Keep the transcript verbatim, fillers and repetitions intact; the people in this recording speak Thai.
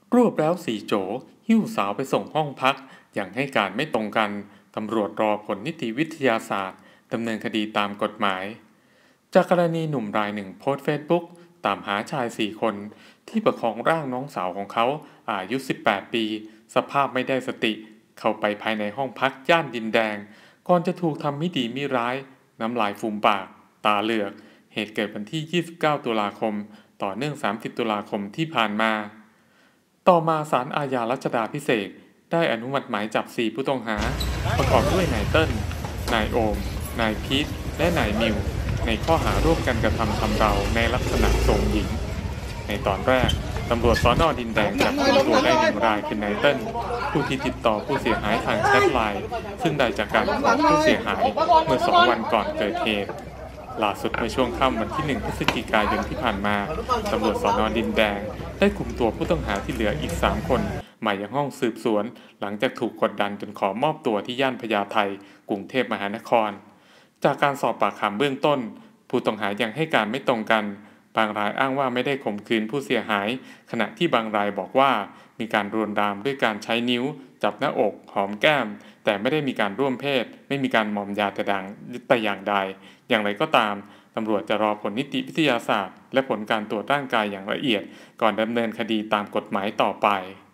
รวบแล้วสี่โจหิ้วสาวไปส่งห้องพักอย่างให้การไม่ตรงกันตำรวจรอผลนิติวิทยาศาสตร์ดำเนินคดีตามกฎหมายจากกรณีหนุ่มรายหนึ่งโพสต์เฟซบุ๊กตามหาชายสี่คนที่ประคองร่างน้องสาวของเขาอายุสิบแปดปีสภาพไม่ได้สติเข้าไปภายในห้องพักย่านดินแดงก่อนจะถูกทำมิดีมิร้ายน้ำลายฟูมปากตาเหลือกเหตุเกิดวันที่ยี่สิบเก้าตุลาคมต่อเนื่องสามสิบตุลาคมที่ผ่านมา ต่อมาศาลอาญารัชดาภิเษกได้อนุมัติหมายจับสี่ผู้ต้องหาประกอบด้วยนายเติ้ลนายโอม นายพีทและนายมิวในข้อหาร่วมกันกระทำชำเราในลักษณะโทรมหญิง ในตอนแรกตำรวจสน.ดินแดงจับกุมตัวได้หนึ่งรายคือนายเติ้ลผู้ที่ติดต่อผู้เสียหายทางแชทไลน์ซึ่งได้จากการขอผู้เสียหายเมื่อสองวันก่อนเกิดเหตุล่าสุดเมื่อช่วงค่ำวันที่หนึ่งพฤศจิกายนที่ผ่านมาตำรวจสน.ดินแดงได้คุมตัวผู้ต้องหาที่เหลืออีกสามคนมายังห้องสืบสวนหลังจากถูกกดดันจนขอมอบตัวที่ย่านพญาไทกรุงเทพมหานครจากการสอบปากคำเบื้องต้นผู้ต้องหายังให้การไม่ตรงกันบางรายอ้างว่าไม่ได้ข่มขืนผู้เสียหายขณะที่บางรายบอกว่ามีการรวนรามด้วยการใช้นิ้วจับหน้าอกหอมแก้มแต่ไม่ได้มีการร่วมเพศไม่มีการมอมยาแต่ดังแต่อย่างใดอย่างไรก็ตามตำรวจจะรอผลนิติวิทยาศาสตร์และผลการตรวจร่างกายอย่างละเอียดก่อนดำเนินคดีตามกฎหมายต่อไป